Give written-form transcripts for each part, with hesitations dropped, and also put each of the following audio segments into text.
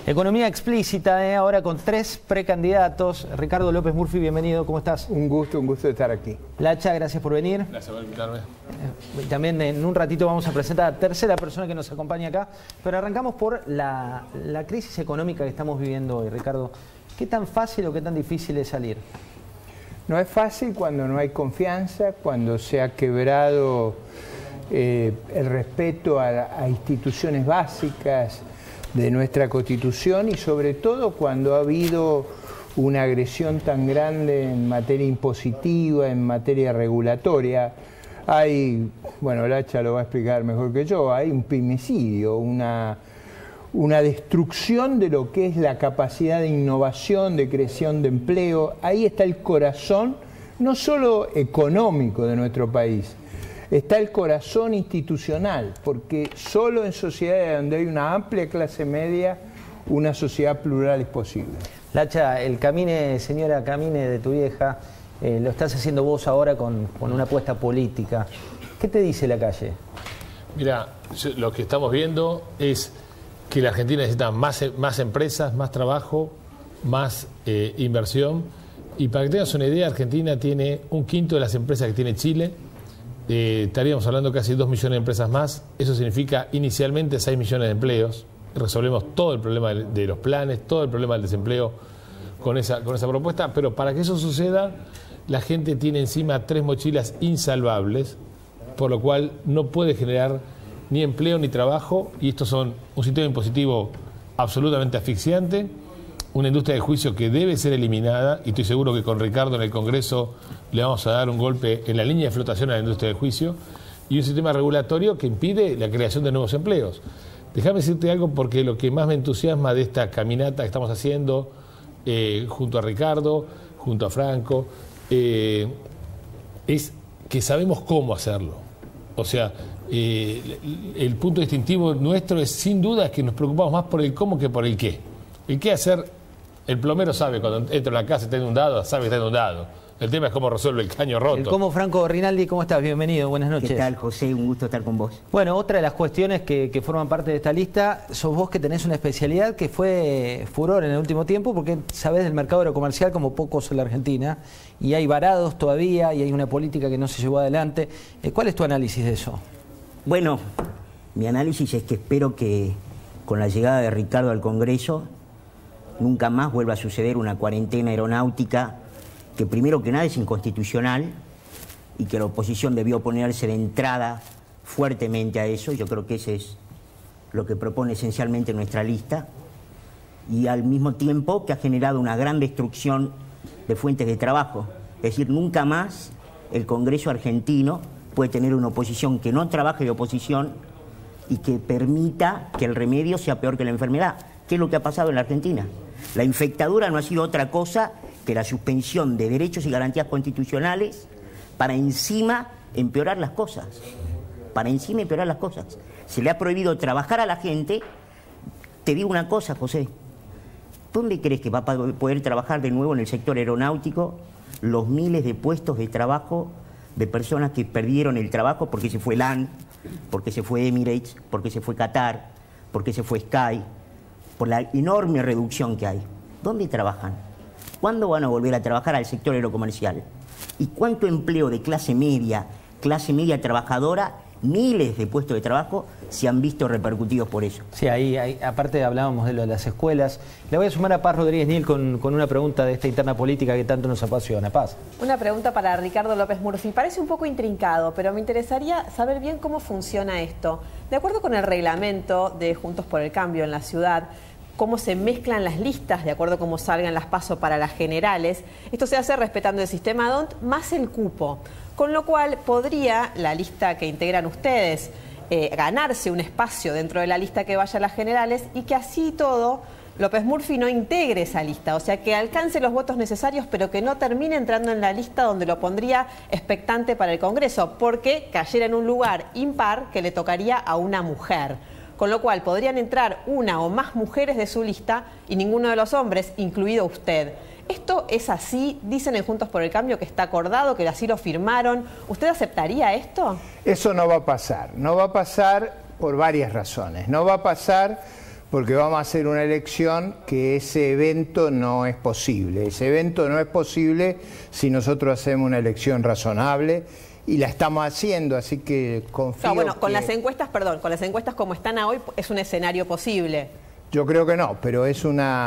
Economía explícita, ahora con 3 precandidatos. Ricardo López Murphy, bienvenido, ¿cómo estás? Un gusto de estar aquí. Lacha, gracias por venir. Gracias por invitarme. También en un ratito vamos a presentar a la tercera persona que nos acompaña acá, pero arrancamos por la crisis económica que estamos viviendo hoy. Ricardo, ¿qué tan fácil o qué tan difícil es salir? No es fácil cuando no hay confianza, cuando se ha quebrado el respeto a instituciones básicas de nuestra Constitución y sobre todo cuando ha habido una agresión tan grande en materia impositiva, en materia regulatoria. Hay, bueno, Lacha lo va a explicar mejor que yo, hay un pimicidio, una destrucción de lo que es la capacidad de innovación, de creación de empleo. Ahí está el corazón, no solo económico de nuestro país, está el corazón institucional, porque solo en sociedades donde hay una amplia clase media, una sociedad plural es posible. Lacha, el camine, señora, camine de tu vieja, lo estás haciendo vos ahora con una apuesta política. ¿Qué te dice la calle? Mira, lo que estamos viendo es que la Argentina necesita más empresas, más trabajo, más inversión. Y para que tengas una idea, Argentina tiene 1/5 de las empresas que tiene Chile. Estaríamos hablando casi 2 millones de empresas más. Eso significa inicialmente 6 millones de empleos. Resolvemos todo el problema de los planes, todo el problema del desempleo con esa propuesta. Pero para que eso suceda, la gente tiene encima 3 mochilas insalvables, por lo cual no puede generar ni empleo ni trabajo. Y estos son un sistema impositivo absolutamente asfixiante, una industria de juicio que debe ser eliminada, y estoy seguro que con Ricardo en el Congreso le vamos a dar un golpe en la línea de flotación a la industria del juicio, y un sistema regulatorio que impide la creación de nuevos empleos. Déjame decirte algo, porque lo que más me entusiasma de esta caminata que estamos haciendo junto a Ricardo, junto a Franco, es que sabemos cómo hacerlo. O sea, el punto distintivo nuestro es, sin duda, que nos preocupamos más por el cómo que por el qué. El qué hacer, el plomero sabe cuando entra a la casa y está inundado, sabe que está inundado. El tema es cómo resuelve el caño roto. El cómo, Franco Rinaldi, ¿cómo estás? Bienvenido, buenas noches. ¿Qué tal, José? Un gusto estar con vos. Bueno, otra de las cuestiones que forman parte de esta lista, sos vos, que tenés una especialidad que fue furor en el último tiempo, porque sabés del mercado aerocomercial como pocos en la Argentina, y hay varados todavía, y hay una política que no se llevó adelante. ¿Cuál es tu análisis de eso? Bueno, mi análisis es que espero que con la llegada de Ricardo al Congreso nunca más vuelva a suceder una cuarentena aeronáutica que, primero que nada, es inconstitucional y que la oposición debió oponerse de entrada fuertemente a eso. Yo creo que ese es lo que propone esencialmente nuestra lista, y al mismo tiempo que ha generado una gran destrucción de fuentes de trabajo. Es decir, nunca más el Congreso argentino puede tener una oposición que no trabaje de oposición y que permita que el remedio sea peor que la enfermedad. ¿Qué es lo que ha pasado en la Argentina? La infectadura no ha sido otra cosa que la suspensión de derechos y garantías constitucionales para encima empeorar las cosas. Para encima empeorar las cosas. Se le ha prohibido trabajar a la gente. Te digo una cosa, José. ¿Dónde crees que va a poder trabajar de nuevo en el sector aeronáutico los miles de puestos de trabajo de personas que perdieron el trabajo porque se fue LAN, porque se fue Emirates, porque se fue Qatar, porque se fue Sky, por la enorme reducción que hay? ¿Dónde trabajan? ¿Cuándo van a volver a trabajar al sector aerocomercial? ¿Y cuánto empleo de clase media trabajadora, miles de puestos de trabajo, se han visto repercutidos por eso? Sí, ahí aparte hablábamos de lo de las escuelas. Le voy a sumar a Paz Rodríguez Nil con una pregunta de esta interna política que tanto nos apasiona. Paz. Una pregunta para Ricardo López Murphy. Parece un poco intrincado, pero me interesaría saber bien cómo funciona esto. De acuerdo con el reglamento de Juntos por el Cambio en la ciudad, cómo se mezclan las listas de acuerdo a cómo salgan las PASO para las generales. Esto se hace respetando el sistema DONT más el cupo, con lo cual podría la lista que integran ustedes ganarse un espacio dentro de la lista que vaya a las generales, y que así todo López Murphy no integre esa lista, o sea, que alcance los votos necesarios pero que no termine entrando en la lista donde lo pondría expectante para el Congreso, porque cayera en un lugar impar que le tocaría a una mujer. Con lo cual podrían entrar una o más mujeres de su lista y ninguno de los hombres, incluido usted. ¿Esto es así? Dicen en Juntos por el Cambio que está acordado, que así lo firmaron. ¿Usted aceptaría esto? Eso no va a pasar. No va a pasar por varias razones. No va a pasar porque vamos a hacer una elección que ese evento no es posible. Ese evento no es posible si nosotros hacemos una elección razonable, y la estamos haciendo, así que confío. No, bueno, con las encuestas, perdón, con las encuestas como están hoy, es un escenario posible. Yo creo que no, pero es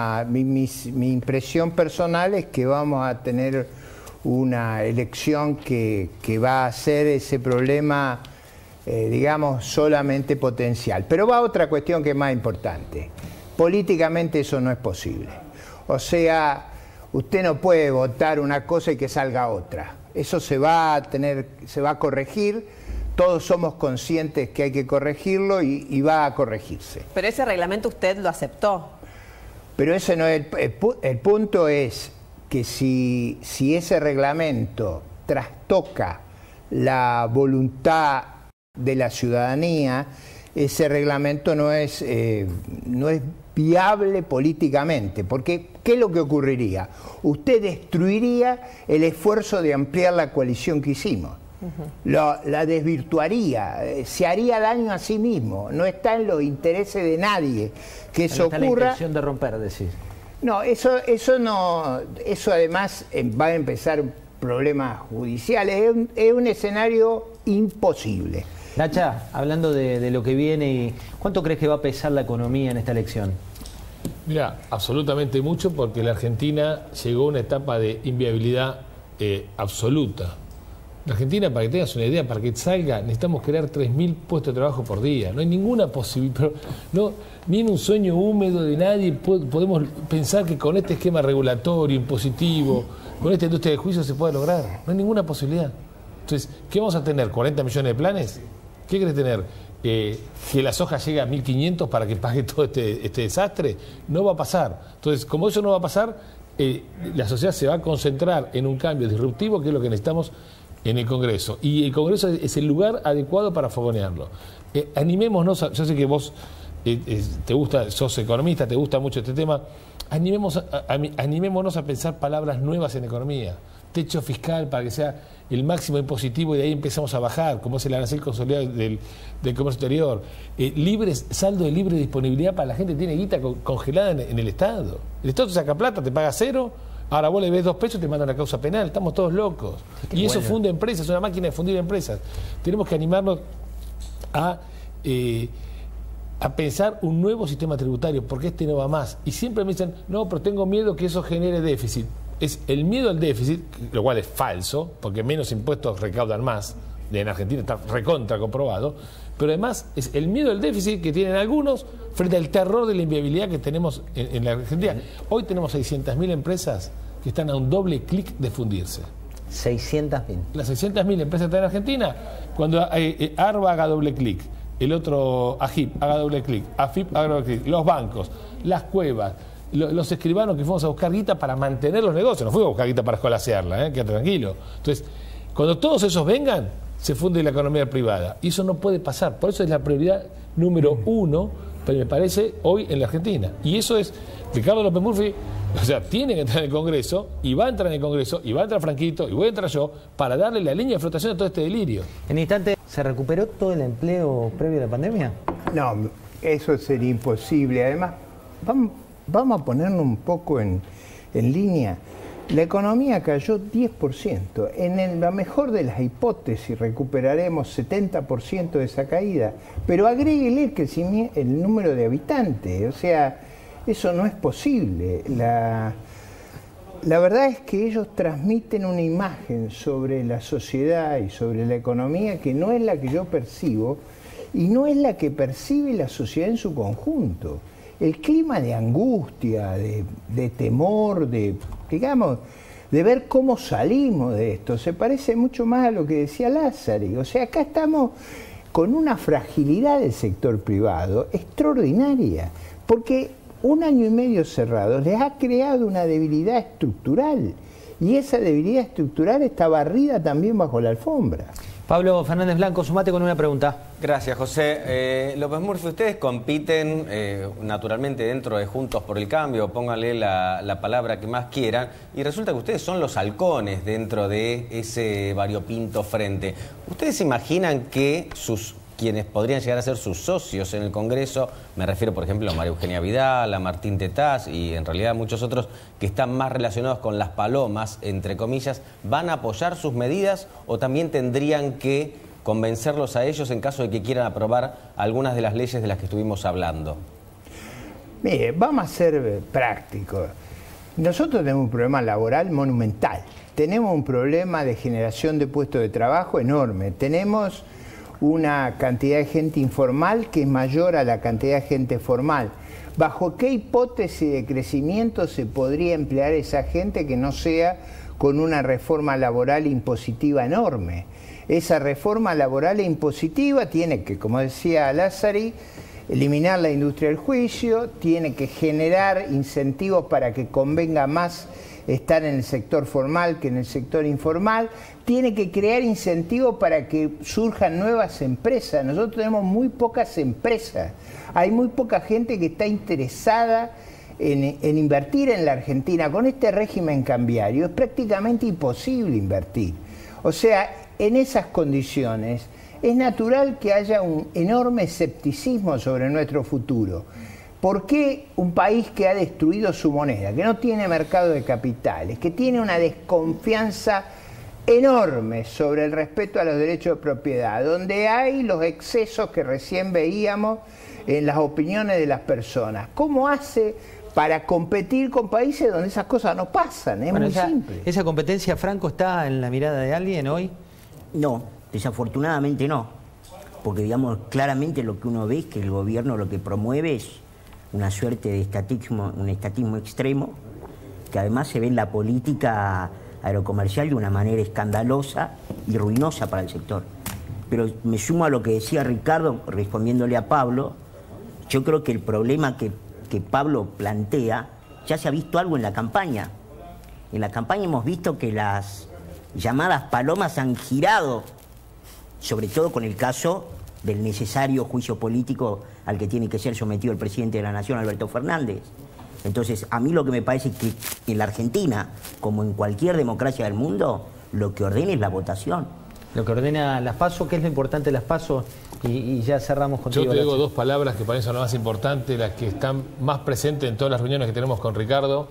mi impresión personal es que vamos a tener una elección que va a hacer ese problema, digamos, solamente potencial. Pero va a otra cuestión que es más importante. Políticamente eso no es posible. O sea, usted no puede votar una cosa y que salga otra. Eso se va a corregir. Todos somos conscientes que hay que corregirlo y va a corregirse. Pero ese reglamento usted lo aceptó. Pero ese no es el punto. Es que si ese reglamento trastoca la voluntad de la ciudadanía, ese reglamento no es viable políticamente, porque ¿qué es lo que ocurriría? Usted destruiría el esfuerzo de ampliar la coalición que hicimos. La desvirtuaría, se haría daño a sí mismo. No está en los intereses de nadie que eso ocurra. No está la intención de romper, decís. No, eso no, eso además va a empezar problemas judiciales. Es un escenario imposible. Nacha, hablando de lo que viene, ¿cuánto crees que va a pesar la economía en esta elección? Mira, absolutamente mucho, porque la Argentina llegó a una etapa de inviabilidad absoluta. La Argentina, para que tengas una idea, para que salga, necesitamos crear 3.000 puestos de trabajo por día. No hay ninguna posibilidad, no, ni en un sueño húmedo de nadie podemos pensar que con este esquema regulatorio, impositivo, con esta industria de juicio se puede lograr. No hay ninguna posibilidad. Entonces, ¿qué vamos a tener? ¿40 millones de planes? ¿Qué querés tener? ¿Que la soja llegue a 1.500 para que pague todo este desastre? No va a pasar. Entonces, como eso no va a pasar, la sociedad se va a concentrar en un cambio disruptivo, que es lo que necesitamos en el Congreso. Y el Congreso es el lugar adecuado para fogonearlo. Animémonos, yo sé que vos te gusta, sos economista, te gusta mucho este tema, animémonos a pensar palabras nuevas en economía. Techo fiscal para que sea el máximo impositivo y de ahí empezamos a bajar, como es el arancel consolidado del comercio exterior. Saldo de libre disponibilidad para la gente que tiene guita congelada en el Estado. El Estado te saca plata, te paga 0, ahora vos le ves 2 pesos y te mandan a causa penal. Estamos todos locos. Y eso funde empresas, es una máquina de fundir empresas. Tenemos que animarnos a pensar un nuevo sistema tributario, porque este no va más. Y siempre me dicen, no, pero tengo miedo que eso genere déficit. Es el miedo al déficit, lo cual es falso, porque menos impuestos recaudan más. En Argentina está recontra comprobado. Pero además es el miedo al déficit que tienen algunos frente al terror de la inviabilidad que tenemos en la Argentina. Hoy tenemos 600.000 empresas que están a un doble clic de fundirse. 600.000. Las 600.000 empresas que están en Argentina, cuando ARBA haga doble clic, el otro AGIP haga doble clic, AFIP haga doble clic, los bancos, las cuevas, los escribanos que fuimos a buscar guita para mantener los negocios, no fuimos a buscar guita para escolasearla, quédate tranquilo. Entonces, cuando todos esos vengan, se funde la economía privada. Y eso no puede pasar. Por eso es la prioridad número 1, pero me parece, hoy en la Argentina. Y eso es, Ricardo López Murphy, o sea, tiene que entrar en el Congreso, y va a entrar en el Congreso, y va a entrar Franquito, y voy a entrar yo, para darle la línea de flotación a todo este delirio. En instante, ¿se recuperó todo el empleo previo a la pandemia? No, eso sería imposible. Además, vamos a ponernos un poco en línea. La economía cayó 10%. En la mejor de las hipótesis recuperaremos 70% de esa caída. Pero agréguele el número de habitantes. O sea, eso no es posible. La verdad es que ellos transmiten una imagen sobre la sociedad y sobre la economía que no es la que yo percibo y no es la que percibe la sociedad en su conjunto. El clima de angustia, de temor, digamos, de ver cómo salimos de esto, se parece mucho más a lo que decía Lázari. O sea, acá estamos con una fragilidad del sector privado extraordinaria, porque 1 año y medio cerrado les ha creado una debilidad estructural, y esa debilidad estructural está barrida también bajo la alfombra. Pablo Fernández Blanco, sumate con una pregunta. Gracias, José. López Murphy, ustedes compiten naturalmente dentro de Juntos por el Cambio, pónganle la palabra que más quieran, y resulta que ustedes son los halcones dentro de ese variopinto frente. ¿Ustedes se imaginan que sus quienes podrían llegar a ser sus socios en el Congreso, me refiero por ejemplo a María Eugenia Vidal, a Martín Tetaz y en realidad a muchos otros que están más relacionados con las palomas, entre comillas, ¿van a apoyar sus medidas o también tendrían que convencerlos a ellos en caso de que quieran aprobar algunas de las leyes de las que estuvimos hablando? Mire, vamos a ser prácticos. Nosotros tenemos un problema laboral monumental. Tenemos un problema de generación de puestos de trabajo enorme. Tenemos una cantidad de gente informal que es mayor a la cantidad de gente formal. ¿Bajo qué hipótesis de crecimiento se podría emplear esa gente que no sea con una reforma laboral impositiva enorme? Esa reforma laboral impositiva tiene que, como decía Lázari, eliminar la industria del juicio, tiene que generar incentivos para que convenga más estar en el sector formal que en el sector informal, tiene que crear incentivos para que surjan nuevas empresas. Nosotros tenemos muy pocas empresas, hay muy poca gente que está interesada en invertir en la Argentina. Con este régimen cambiario es prácticamente imposible invertir. O sea, en esas condiciones es natural que haya un enorme escepticismo sobre nuestro futuro. ¿Por qué un país que ha destruido su moneda, que no tiene mercado de capitales, que tiene una desconfianza enorme sobre el respeto a los derechos de propiedad, donde hay los excesos que recién veíamos en las opiniones de las personas, cómo hace para competir con países donde esas cosas no pasan? Es muy simple. ¿Esa competencia, Franco, está en la mirada de alguien hoy? No, desafortunadamente no, porque digamos claramente lo que uno ve es que el gobierno lo que promueve es una suerte de un estatismo extremo, que además se ve en la política aerocomercial de una manera escandalosa y ruinosa para el sector. Pero me sumo a lo que decía Ricardo, respondiéndole a Pablo. Yo creo que el problema que Pablo plantea, ya se ha visto algo en la campaña. En la campaña hemos visto que las llamadas palomas han girado, sobre todo con el caso del necesario juicio político al que tiene que ser sometido el presidente de la Nación, Alberto Fernández. Entonces, a mí lo que me parece es que en la Argentina, como en cualquier democracia del mundo, lo que ordena es la votación. Lo que ordena las PASO, ¿qué es lo importante de las PASO? Y ya cerramos contigo. Yo te digo dos palabras que para mí son las más importantes, las que están más presentes en todas las reuniones que tenemos con Ricardo.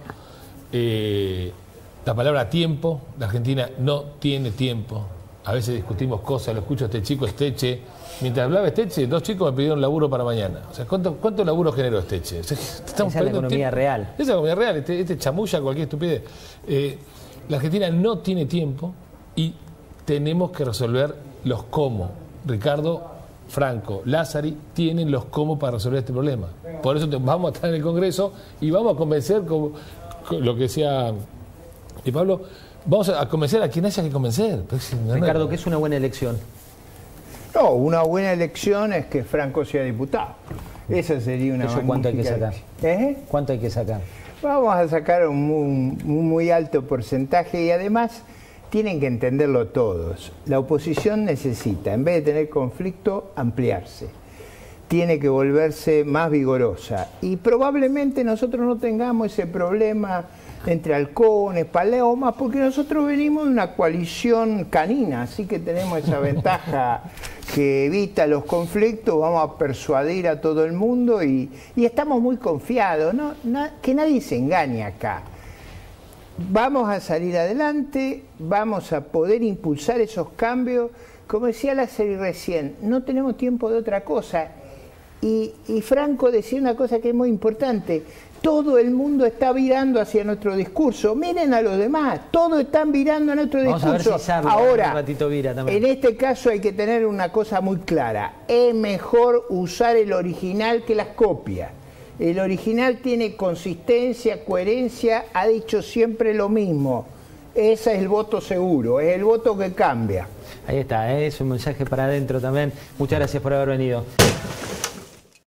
La palabra tiempo. La Argentina no tiene tiempo. A veces discutimos cosas, lo escucho a este chico Esteche. Mientras hablaba Esteche, dos chicos me pidieron laburo para mañana. O sea, ¿cuánto laburo generó Esteche? O sea, esa es la economía real. Esa es la economía real, este chamulla cualquier estupidez. La Argentina no tiene tiempo y tenemos que resolver los cómo. Ricardo, Franco, Lázari tienen los cómo para resolver este problema. Por eso vamos a estar en el Congreso y vamos a convencer, con lo que decía Pablo, vamos a convencer a quien haya que convencer. Ricardo, ¿qué es una buena elección? No, una buena elección es que Franco sea diputado. Esa sería una magnífica. ¿Cuánto hay que sacar? ¿Cuánto hay que sacar? Vamos a sacar un muy alto porcentaje y además tienen que entenderlo todos. La oposición necesita, en vez de tener conflicto, ampliarse. Tiene que volverse más vigorosa. Y probablemente nosotros no tengamos ese problema entre halcones, palomas, porque nosotros venimos de una coalición canina, así que tenemos esa ventaja que evita los conflictos, vamos a persuadir a todo el mundo y estamos muy confiados, que nadie se engañe acá. Vamos a salir adelante, vamos a poder impulsar esos cambios. Como decía Lázari recién, no tenemos tiempo de otra cosa. Y Franco decía una cosa que es muy importante. Todo el mundo está virando hacia nuestro discurso. Miren a los demás, todos están virando a nuestro discurso. A ver si Sarla, ahora, un ratito vira también. En este caso hay que tener una cosa muy clara. Es mejor usar el original que las copias. El original tiene consistencia, coherencia, ha dicho siempre lo mismo. Ese es el voto seguro, es el voto que cambia. Ahí está, es un mensaje para adentro también. Muchas gracias por haber venido.